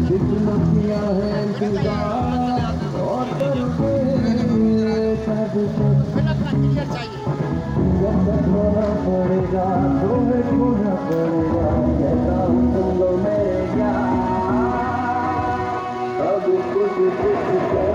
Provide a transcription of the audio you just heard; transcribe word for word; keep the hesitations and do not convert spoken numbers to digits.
जितना किया है इंतजार और करोगे सब जब तक रोना पड़ेगा तुम्हें खोना पड़ेगा कहता हूँ तुम लो मेरे यार अब कुछ कुछ